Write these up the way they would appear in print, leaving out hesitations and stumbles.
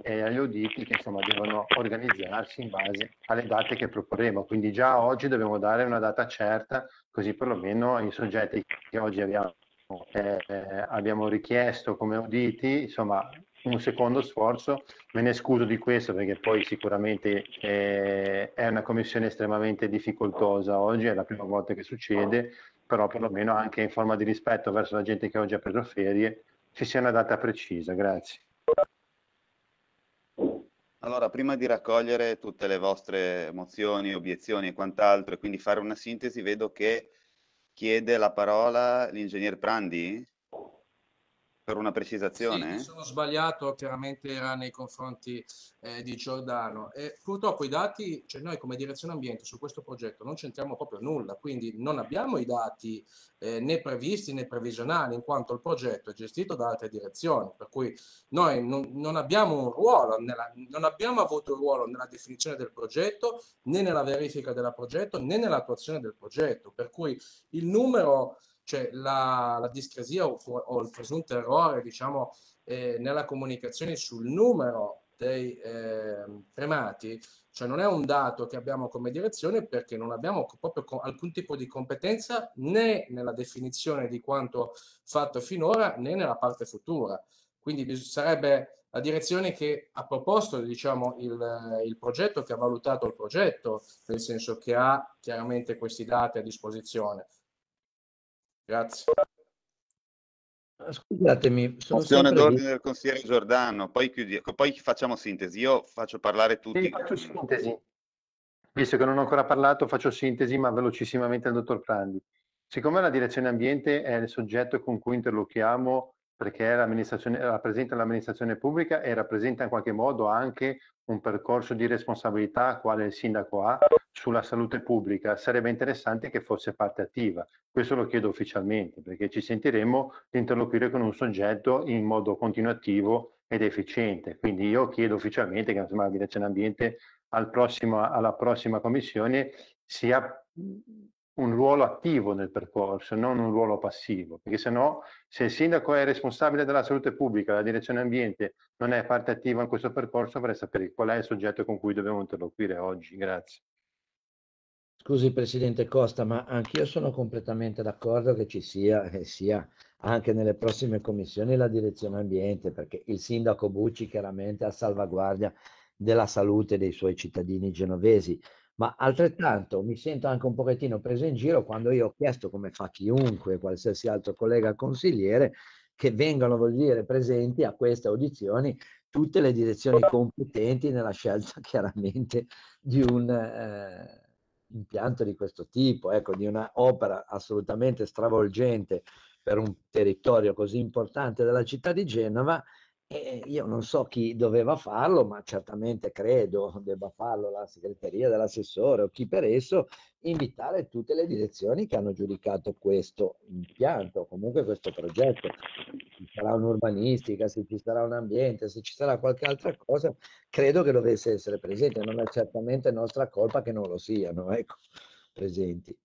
e agli auditi che insomma devono organizzarsi in base alle date che proporremo. Quindi già oggi dobbiamo dare una data certa, così perlomeno i soggetti che oggi abbiamo richiesto come auditi, insomma, un secondo sforzo. Me ne scuso di questo perché poi sicuramente è una commissione estremamente difficoltosa oggi, è la prima volta che succede, però perlomeno anche in forma di rispetto verso la gente che oggi ha preso ferie ci sia una data precisa. Grazie. Allora, prima di raccogliere tutte le vostre mozioni, obiezioni e quant'altro, e quindi fare una sintesi, vedo che chiede la parola l'ingegner Prandi per una Sì, mi precisazione. sono sbagliato, chiaramente era nei confronti di Giordano. E purtroppo i dati, cioè noi come direzione ambiente su questo progetto non c'entriamo proprio nulla, quindi non abbiamo i dati né previsti né previsionali, in quanto il progetto è gestito da altre direzioni, per cui noi non abbiamo un ruolo, non abbiamo avuto un ruolo nella definizione del progetto, né nella verifica del progetto, né nell'attuazione del progetto, per cui il numero, cioè la discrasia o il presunto errore, diciamo, nella comunicazione sul numero dei premati, cioè non è un dato che abbiamo come direzione perché non abbiamo proprio alcun tipo di competenza né nella definizione di quanto fatto finora né nella parte futura. Quindi sarebbe la direzione che ha proposto, diciamo, il progetto, che ha valutato il progetto, nel senso che ha chiaramente questi dati a disposizione. Grazie. Scusatemi, sono Mozione sempre lì. d'ordine del consigliere Giordano, poi facciamo sintesi. Io faccio parlare Sì, tutti. faccio sintesi. Visto che non ho ancora parlato, faccio sintesi, ma velocissimamente al dottor Prandi. Siccome la direzione ambiente è il soggetto con cui interlochiamo perché rappresenta l'amministrazione pubblica e rappresenta in qualche modo anche un percorso di responsabilità quale il sindaco ha sulla salute pubblica, sarebbe interessante che fosse parte attiva. Questo lo chiedo ufficialmente, perché ci sentiremo di interloquire con un soggetto in modo continuativo ed efficiente. Quindi io chiedo ufficialmente che insomma, la direzione ambiente alla prossima commissione sia un ruolo attivo nel percorso, non un ruolo passivo, perché se il sindaco è responsabile della salute pubblica, la direzione ambiente non è parte attiva in questo percorso, vorrei sapere qual è il soggetto con cui dobbiamo interloquire oggi. Grazie. Scusi Presidente Costa, ma anch'io sono completamente d'accordo che ci sia e sia anche nelle prossime commissioni la direzione ambiente, perché il sindaco Bucci chiaramente ha salvaguardia della salute dei suoi cittadini genovesi, ma altrettanto mi sento anche un pochettino preso in giro quando io ho chiesto, come fa chiunque, qualsiasi altro collega consigliere, che vengano, vuol dire, presenti a queste audizioni tutte le direzioni competenti nella scelta chiaramente di un impianto di questo tipo, ecco, di una opera assolutamente stravolgente per un territorio così importante della città di Genova. E io non so chi doveva farlo, ma certamente credo debba farlo la segreteria dell'assessore o chi per esso, invitare tutte le direzioni che hanno giudicato questo impianto, comunque questo progetto. Se ci sarà un'urbanistica, se ci sarà un ambiente, se ci sarà qualche altra cosa, credo che dovesse essere presente. Non è certamente nostra colpa che non lo siano, ecco, presenti.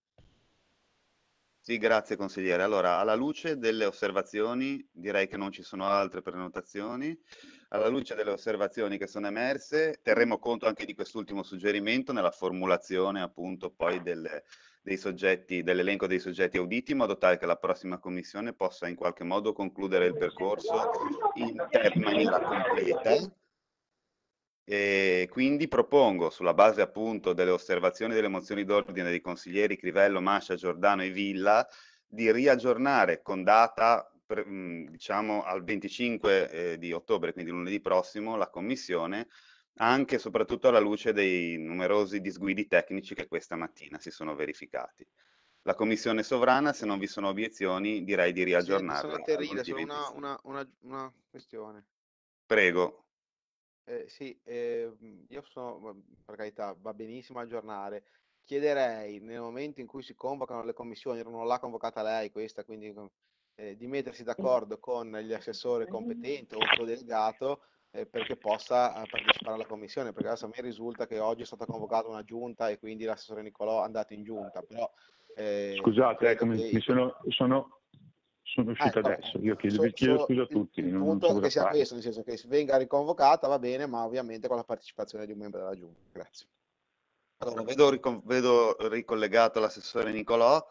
Sì, grazie consigliere. Allora, alla luce delle osservazioni, direi che non ci sono altre prenotazioni. Alla luce delle osservazioni che sono emerse, terremo conto anche di quest'ultimo suggerimento nella formulazione appunto poi dei soggetti, dell'elenco dei soggetti auditi, in modo tale che la prossima commissione possa in qualche modo concludere il percorso in maniera completa. E quindi propongo, sulla base appunto delle osservazioni e delle mozioni d'ordine dei consiglieri Crivello, Mascia, Giordano e Villa, di riaggiornare con data, diciamo, al 25 di ottobre, quindi lunedì prossimo, la commissione, anche e soprattutto alla luce dei numerosi disguidi tecnici che questa mattina si sono verificati. La commissione sovrana, se non vi sono obiezioni, direi di riaggiornarla. Sono Terrida, solo una questione. Prego. Sì, io sono, per carità, va benissimo aggiornare. Chiederei, nel momento in cui si convocano le commissioni, non l'ha convocata lei questa, quindi di mettersi d'accordo con gli assessori competenti o un suo delegato perché possa partecipare alla commissione, perché adesso a me risulta che oggi è stata convocata una giunta e quindi l'assessore Nicolò è andato in giunta, però Scusate, credo che sono sono uscito Vabbè, adesso. Io chiedo scusa a tutti, il non punto so è che cosa sia fare. questo, nel senso che venga riconvocata, va bene, ma ovviamente con la partecipazione di un membro della Giunta. Grazie. Allora, vedo ricollegato l'assessore Nicolò.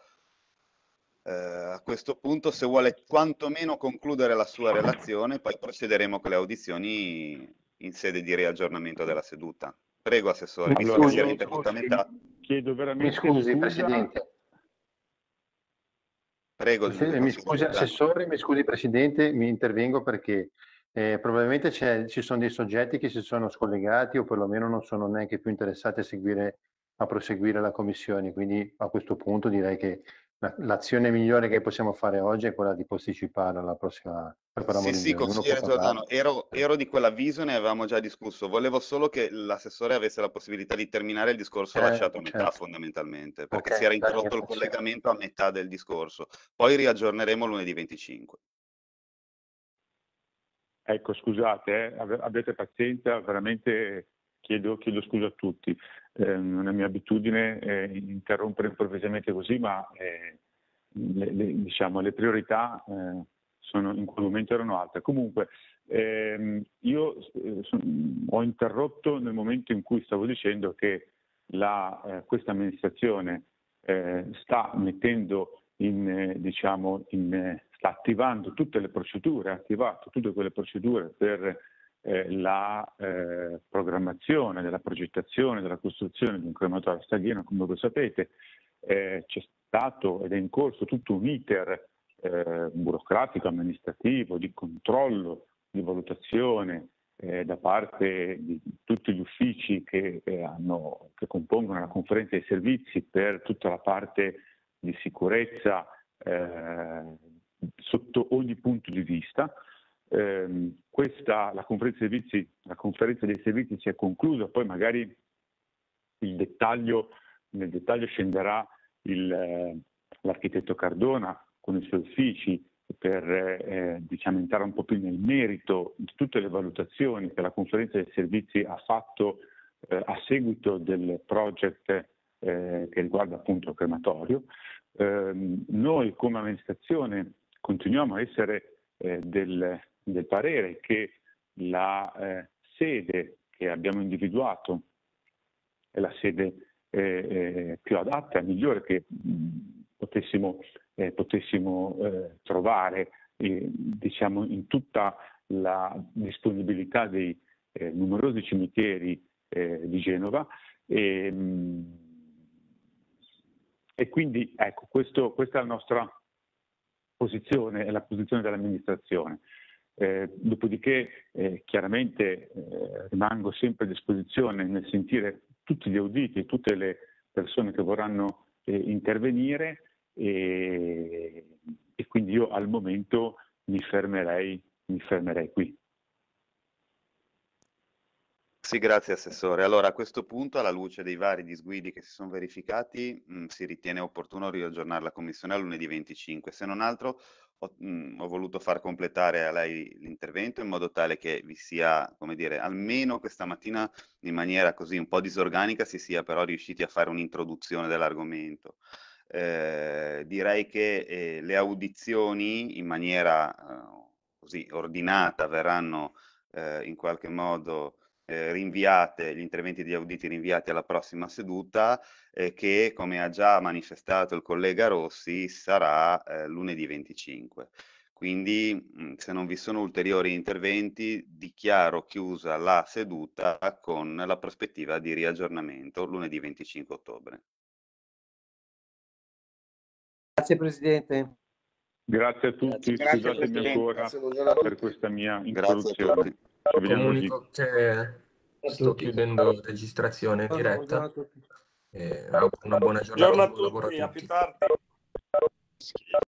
A questo punto, se vuole quantomeno concludere la sua relazione, poi procederemo con le audizioni in sede di riaggiornamento della seduta. Prego, assessore, visto che Allora, si era io interrotta a metà. chiedo Mi veramente scusi, scusa. Presidente. Prego, Mi scusi, consigliere Giordano. Assessore, mi scusi, Presidente, mi intervengo perché probabilmente ci sono dei soggetti che si sono scollegati o perlomeno non sono neanche più interessati a proseguire la Commissione, quindi a questo punto direi che l'azione migliore che possiamo fare oggi è quella di posticipare alla prossima, per quella Sì, sì, riunione. Uno può consigliere parlare. Giordano, ero di quell'avviso, ne avevamo già discusso. Volevo solo che l'assessore avesse la possibilità di terminare il discorso lasciato a metà, Certo. fondamentalmente, perché Ok, si era dai, interrotto il grazie. collegamento a metà del discorso. Poi riaggiorneremo lunedì 25. Ecco, scusate, abbiate pazienza, veramente chiedo scusa a tutti. Non è mia abitudine interrompere improvvisamente così, ma diciamo, le priorità in quel momento erano altre. Comunque, io ho interrotto nel momento in cui stavo dicendo che questa amministrazione sta mettendo sta attivando tutte le procedure, ha attivato tutte quelle procedure per la programmazione della progettazione, della costruzione di un crematorio a Staglieno. Come voi sapete, c'è stato ed è in corso tutto un iter burocratico, amministrativo, di controllo, di valutazione da parte di tutti gli uffici che compongono la conferenza dei servizi per tutta la parte di sicurezza sotto ogni punto di vista. La conferenza dei servizi si è conclusa, poi magari nel dettaglio scenderà l'architetto Cardona con i suoi uffici per entrare un po' più nel merito di tutte le valutazioni che la conferenza dei servizi ha fatto a seguito del project che riguarda appunto il crematorio. Noi come amministrazione continuiamo a essere del parere che la sede che abbiamo individuato è la sede più adatta, migliore che potessimo trovare diciamo in tutta la disponibilità dei numerosi cimiteri di Genova e quindi ecco questa è la nostra posizione, è la posizione dell'amministrazione. Dopodiché chiaramente rimango sempre a disposizione nel sentire tutti gli auditi e tutte le persone che vorranno intervenire e quindi io al momento mi fermerei qui. Sì, grazie Assessore. Allora, a questo punto, alla luce dei vari disguidi che si sono verificati, si ritiene opportuno riaggiornare la Commissione a lunedì 25. Se non altro, ho voluto far completare a lei l'intervento in modo tale che vi sia, come dire, almeno questa mattina in maniera così un po' disorganica si sia però riusciti a fare un'introduzione dell'argomento. Direi che le audizioni in maniera così ordinata verranno in qualche modo rinviate, gli interventi di auditi rinviati alla prossima seduta che, come ha già manifestato il collega Rossi, sarà lunedì 25. Quindi, se non vi sono ulteriori interventi, dichiaro chiusa la seduta con la prospettiva di riaggiornamento lunedì 25 ottobre. Grazie Presidente. Grazie a tutti, scusatemi ancora per questa mia introduzione. Comunico che sto chiudendo registrazione diretta. Una buona giornata, buon lavoro a tutti.